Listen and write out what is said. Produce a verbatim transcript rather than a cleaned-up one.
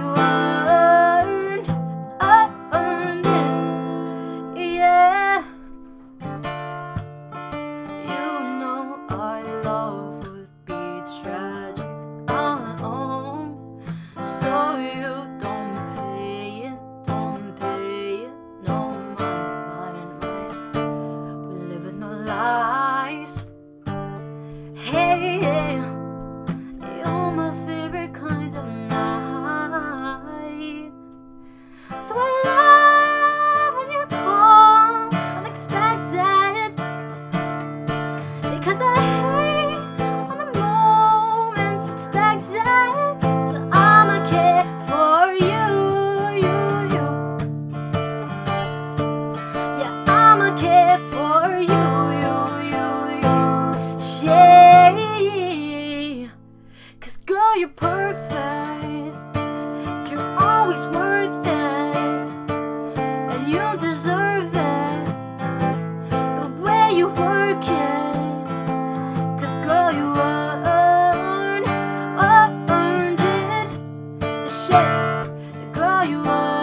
you earned, earned it, yeah. You know our love would be tragic, uh-oh. So you don't pay it, don't pay it, no, mine, mine, mine. We live with no lies. Hey, you're my favorite kind of night. So I love when you call unexpected, because I hate when the moment's expected. So I'ma care for you, you, you. Yeah, I'ma care for you, you, you, you. Yeah, 'cause girl, you're perfect. You're always worth it, and you deserve it, the way you work it. 'Cause girl, you earned, earned it. Shit, girl, you earned